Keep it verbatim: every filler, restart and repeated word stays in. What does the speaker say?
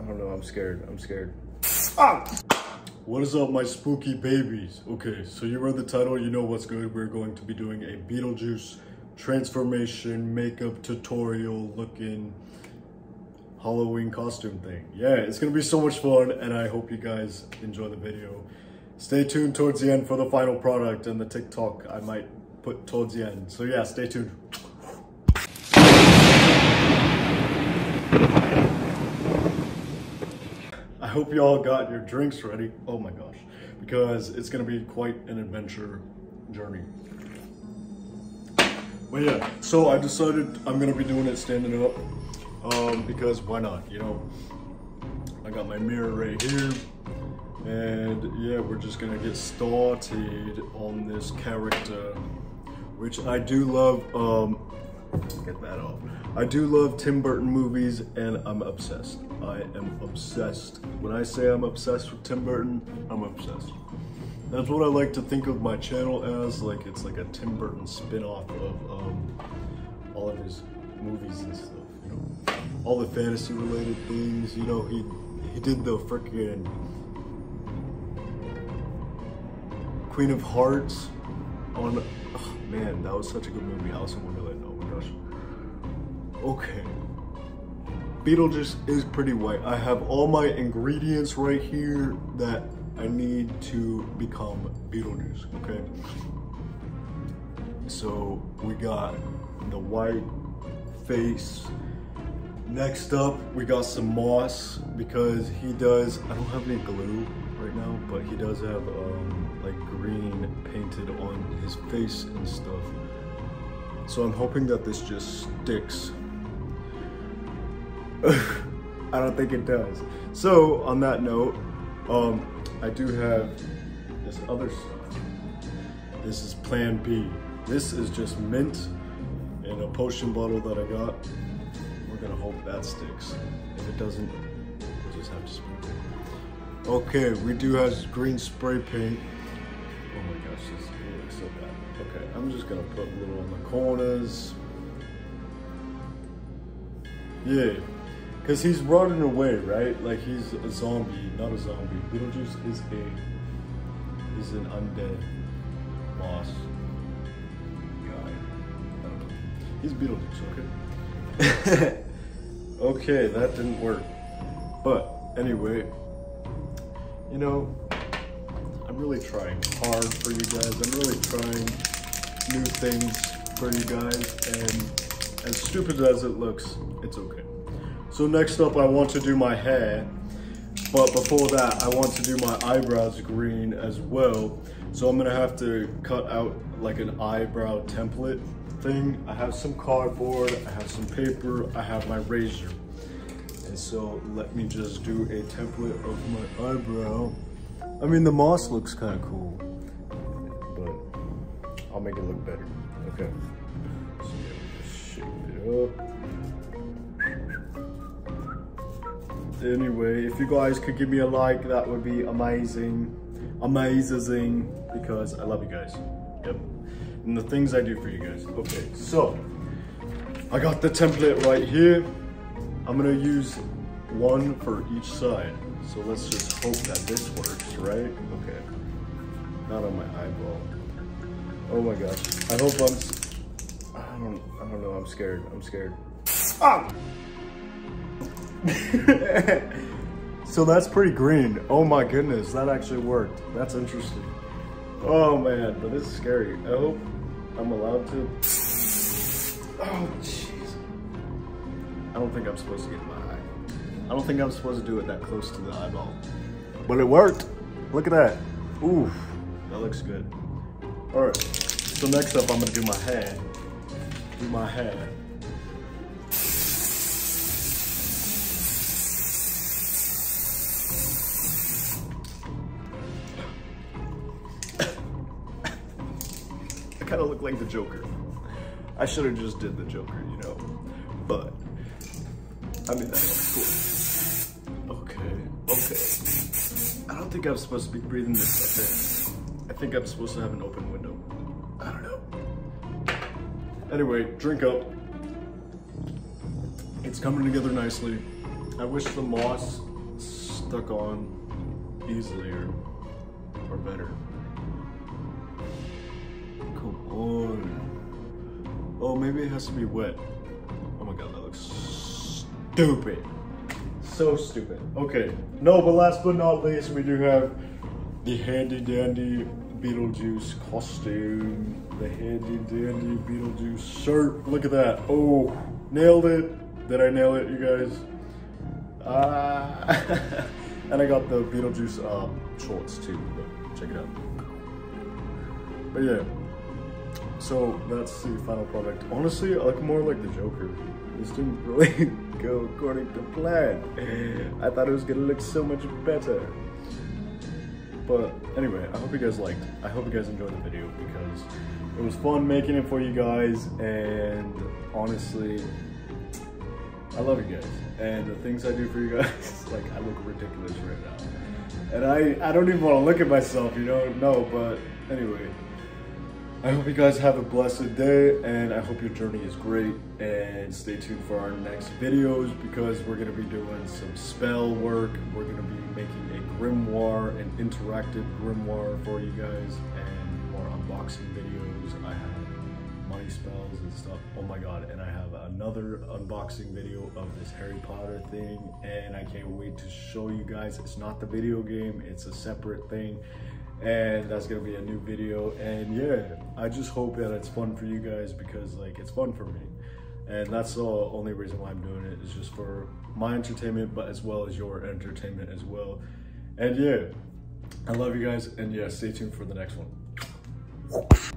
don't know, I'm scared, I'm scared. Ah! What is up, my spooky babies? Okay, so you read the title, you know what's good. We're going to be doing a Beetlejuice transformation makeup tutorial looking Halloween costume thing. Yeah, it's gonna be so much fun, and I hope you guys enjoy the video. Stay tuned towards the end for the final product and the TikTok I might put towards the end. So yeah, stay tuned. I hope you all got your drinks ready. Oh my gosh, because it's gonna be quite an adventure journey. But yeah, so I decided I'm gonna be doing it standing up, um, because why not, you know? I got my mirror right here, and yeah, we're just gonna get started on this character, which I do love. Um, get that off. I do love Tim Burton movies, and I'm obsessed. I am obsessed. When I say I'm obsessed with Tim Burton, I'm obsessed. That's what I like to think of my channel as, like it's like a Tim Burton spin-off of um, all of his movies and stuff, you know? All the fantasy related things, you know, he, he did the freaking Queen of Hearts on, oh man, that was such a good movie, Alice in Wonderland, oh my gosh. Okay, Beetlejuice is pretty white. I have all my ingredients right here that I need to become Beetlejuice, okay? So we got the white face. Next up, we got some moss, because he does, I don't have any glue right now, but he does have um, like green painted on his face and stuff. So I'm hoping that this just sticks. I don't think it does. So on that note, um, I do have this other stuff. This is Plan B. This is just mint in a potion bottle that I got. We're gonna hope that sticks. If it doesn't, we'll just have to spray paint. Okay, we do have green spray paint. Oh my gosh, this looks so bad. Okay, I'm just gonna put a little on the corners. Yeah. Because he's running away, right? Like he's a zombie, not a zombie. Beetlejuice is a, is an undead boss guy. I don't know. He's Beetlejuice, okay? Okay, that didn't work. But anyway, you know, I'm really trying hard for you guys. I'm really trying new things for you guys. And as stupid as it looks, it's okay. So next up, I want to do my hair, but before that, I want to do my eyebrows green as well. So I'm gonna have to cut out like an eyebrow template thing. I have some cardboard, I have some paper, I have my razor. And so let me just do a template of my eyebrow. I mean, the moss looks kind of cool, but I'll make it look better, okay? So yeah, just shape it up. Anyway, if you guys could give me a like, that would be amazing. Amazing, because I love you guys. Yep. And the things I do for you guys. Okay, so I got the template right here. I'm gonna use one for each side. So let's just hope that this works, right? Okay. Not on my eyeball. Oh my gosh. I hope I'm, I don't, I don't know, I'm scared. I'm scared. Ah! So that's pretty green. Oh my goodness, that actually worked. That's interesting. Oh man, but this is scary. I hope I'm allowed to. Oh jeez. I don't think I'm supposed to get in my eye. I don't think I'm supposed to do it that close to the eyeball. But it worked. Look at that. Ooh, that looks good. All right, so next up I'm gonna do my hair. Do my hair. Kind of look like the Joker. I should have just did the Joker, you know, but I mean, that looks cool. Okay, okay. I don't think I'm supposed to be breathing this up. I think I'm supposed to have an open window. I don't know. Anyway, drink up. It's coming together nicely. I wish the moss stuck on easily or, or better. Come on. Oh, maybe it has to be wet. Oh my god, that looks stupid. So stupid. Okay, no, but last but not least, we do have the handy dandy Beetlejuice costume. The handy dandy Beetlejuice shirt. Look at that. Oh, nailed it. Did I nail it, you guys? Ah. And I got the Beetlejuice uh, shorts too. But check it out. But yeah. So that's the final product. Honestly, I look more like the Joker. This didn't really go according to plan. I thought it was gonna look so much better. But anyway, I hope you guys liked. I hope you guys enjoyed the video because it was fun making it for you guys, and honestly, I love you guys. And the things I do for you guys, like I look ridiculous right now. And I, I don't even want to look at myself, you know? No, but anyway. I hope you guys have a blessed day, and I hope your journey is great, and stay tuned for our next videos because we're going to be doing some spell work. We're going to be making a grimoire, an interactive grimoire for you guys, and more unboxing videos. I have money spells and stuff. Oh my god, and I have another unboxing video of this Harry Potter thing, and I can't wait to show you guys. It's not the video game, it's a separate thing. And that's gonna be a new video, and yeah, I just hope that it's fun for you guys because like it's fun for me, and that's the only reason why I'm doing it, is just for my entertainment, but as well as your entertainment as well. And yeah, I love you guys, and yeah, stay tuned for the next one.